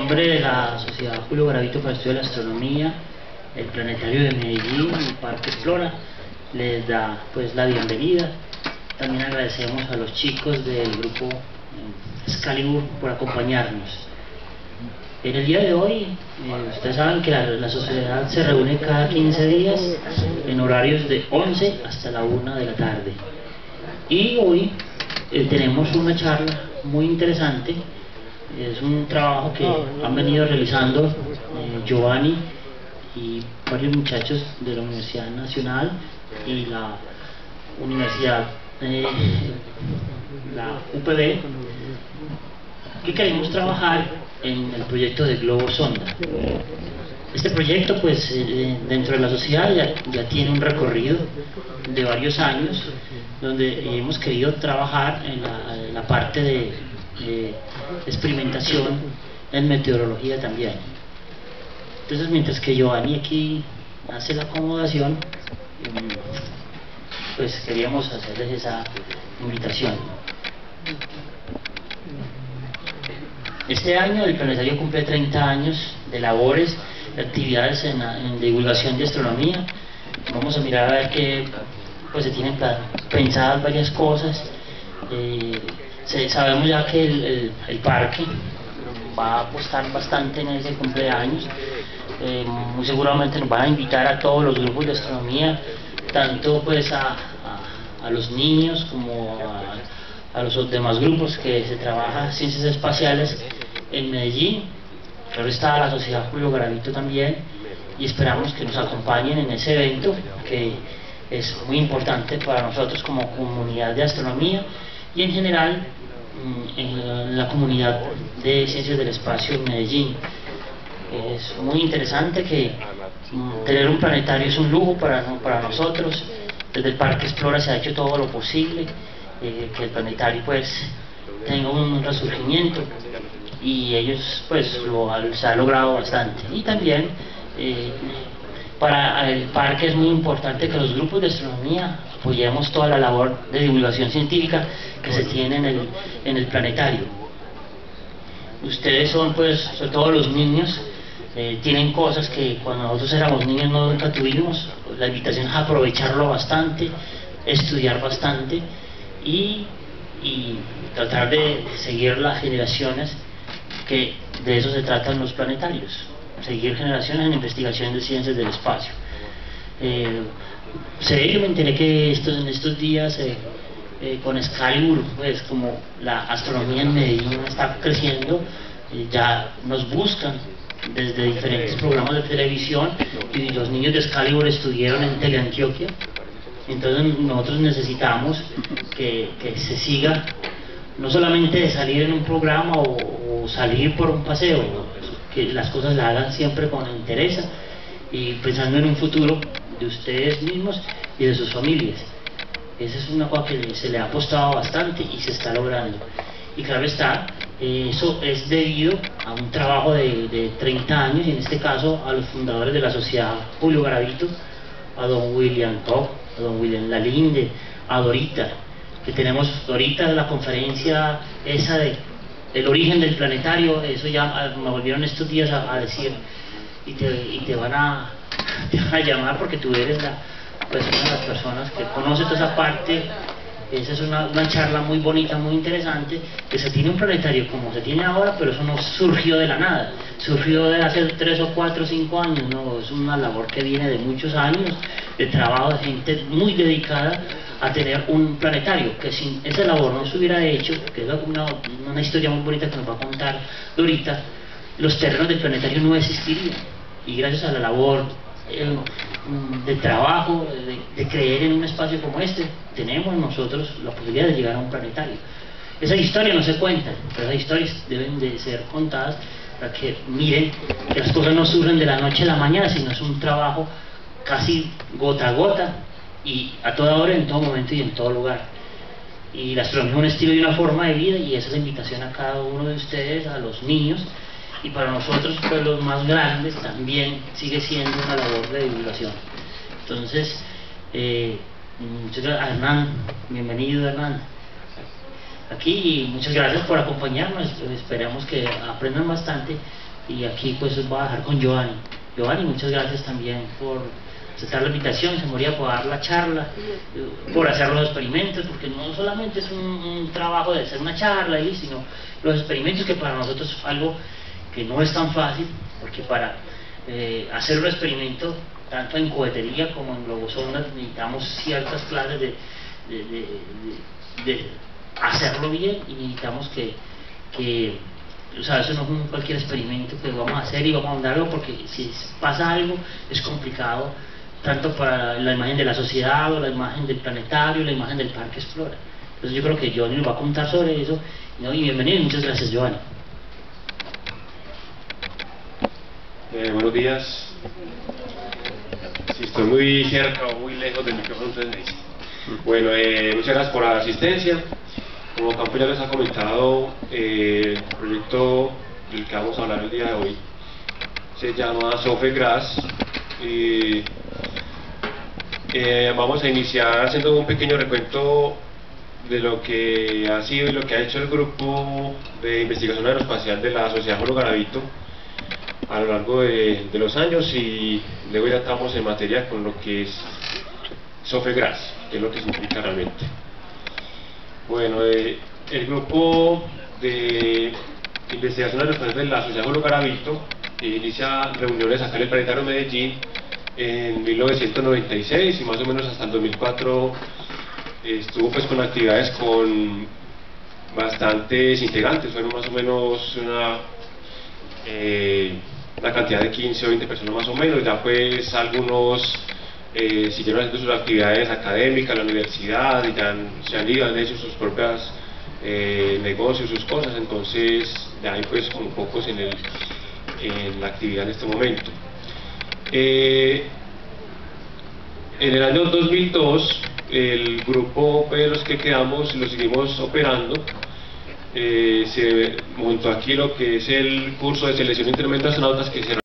nombre de la Sociedad Julio Garavito para el Estudio de la Astronomía, el Planetario de Medellín y Parque Explora les da pues la bienvenida. También agradecemos a los chicos del grupo Excalibur por acompañarnos. En el día de hoy, ustedes saben que la sociedad se reúne cada 15 días en horarios de 11 hasta la 1 de la tarde. Y hoy tenemos una charla muy interesante. Es un trabajo que han venido realizando Giovanni y varios muchachos de la Universidad Nacional y la Universidad, la UPB, que queremos trabajar en el proyecto de Globo Sonda. Este proyecto, pues, dentro de la sociedad ya tiene un recorrido de varios años, donde hemos querido trabajar en la parte de experimentación en meteorología también. Entonces, mientras que Giovanni aquí hace la acomodación, pues queríamos hacerles esa invitación. Este año el planetario cumple 30 años de labores, de actividades en divulgación de astronomía. Vamos a mirar a ver que pues se tienen pensadas varias cosas. Sabemos ya que el parque va a apostar bastante en ese cumpleaños. Muy seguramente nos van a invitar a todos los grupos de astronomía, tanto pues a los niños como a los demás grupos que se trabaja ciencias espaciales en Medellín. Claro está la Sociedad Julio Garavito también, y esperamos que nos acompañen en ese evento que es muy importante para nosotros como comunidad de astronomía y en general en la comunidad de ciencias del espacio en Medellín. Es muy interesante que tener un planetario es un lujo para nosotros. Desde el Parque Explora se ha hecho todo lo posible, que el planetario pues tenga un resurgimiento, y ellos pues se ha logrado bastante. Y también para el parque es muy importante que los grupos de astronomía apoyemos toda la labor de divulgación científica que se tiene en el planetario. Ustedes son pues, sobre todo los niños, tienen cosas que cuando nosotros éramos niños nunca tuvimos. La invitación es a aprovecharlo bastante, estudiar bastante y tratar de seguir las generaciones, que de eso se tratan los planetarios, seguir generaciones en investigación de ciencias del espacio. Yo me enteré que en estos días con Excalibur, pues como la astronomía en Medellín está creciendo, ya nos buscan desde diferentes programas de televisión, y los niños de Excalibur estuvieron en Teleantioquia. Entonces nosotros necesitamos que se siga, no solamente de salir en un programa o salir por un paseo, que las cosas las hagan siempre con interés y pensando en un futuro de ustedes mismos y de sus familias. Esa es una cosa que se le ha apostado bastante y se está logrando. Y claro está, eso es debido a un trabajo de 30 años, y en este caso a los fundadores de la Sociedad Julio Garavito, a don William Koch, a don William Lalinde, a Dorita, que tenemos Dorita, la conferencia esa del origen del planetario. Eso ya me volvieron estos días a decir, y te van a llamar porque tú eres una de las personas que conoce toda esa parte. Esa es una charla muy bonita, muy interesante, que se tiene un planetario como se tiene ahora, pero eso no surgió de la nada, surgió de hace 3 o 4 o 5 años, no, es una labor que viene de muchos años, de trabajo de gente muy dedicada a tener un planetario, que sin esa labor no se hubiera hecho, que es una historia muy bonita que nos va a contar Dorita. Los terrenos del planetario no existirían, y gracias a la labor de trabajo, de creer en un espacio como este, tenemos nosotros la posibilidad de llegar a un planetario. Esas historias no se cuentan, pero esas historias deben de ser contadas para que miren que las cosas no surgen de la noche a la mañana, sino es un trabajo casi gota a gota, y a toda hora, en todo momento y en todo lugar. Y la astronomía es un estilo y una forma de vida, y esa es la invitación a cada uno de ustedes, a los niños, y para nosotros, pues, los más grandes, también sigue siendo una labor de divulgación. Entonces, a Hernán, bienvenido Hernán, aquí, y muchas gracias por acompañarnos. Esperamos que aprendan bastante y aquí pues os voy a dejar con Giovanni. Giovanni, muchas gracias también por aceptar la invitación, se moría por dar la charla, por hacer los experimentos, porque no solamente es un trabajo de hacer una charla, sino los experimentos, que para nosotros es algo que no es tan fácil, porque para hacer un experimento, tanto en cohetería como en globosondas, necesitamos ciertas clases de hacerlo bien, y necesitamos que o sea, eso no es cualquier experimento que vamos a hacer y vamos a mandarlo, porque si pasa algo es complicado, tanto para la imagen de la sociedad, o la imagen del planetario, la imagen del Parque Explora. Entonces yo creo que Giovanni nos va a contar sobre eso, ¿no? Y bienvenido y muchas gracias, Giovanni. Buenos días. Si estoy muy cerca o muy lejos del micrófono, entonces me dice. Bueno, muchas gracias por la asistencia. Como Campo ya les ha comentado, el proyecto del que vamos a hablar el día de hoy se llama SOFEGRAS. Vamos a iniciar haciendo un pequeño recuento de lo que ha sido y lo que ha hecho el grupo de investigación aeroespacial de la Sociedad Julio Garavito a lo largo de los años, y luego ya estamos en materia con lo que es SOFEGRAS, que es lo que significa realmente. Bueno, el grupo de investigación aeroespacial de la Sociedad Julio Garavito inicia reuniones acá en el Planetario Medellín en 1996, y más o menos hasta el 2004 estuvo pues con actividades con bastantes integrantes, fueron más o menos una cantidad de 15 o 20 personas más o menos. Ya pues algunos siguieron haciendo sus actividades académicas en la universidad y ya se han ido, han hecho sus propias negocios, sus cosas, entonces ya hay pues como pocos en la actividad en este momento. En el año 2002 el grupo, pues, los que quedamos lo seguimos operando. Se montó aquí lo que es el curso de selección intermedio de astronautas, que se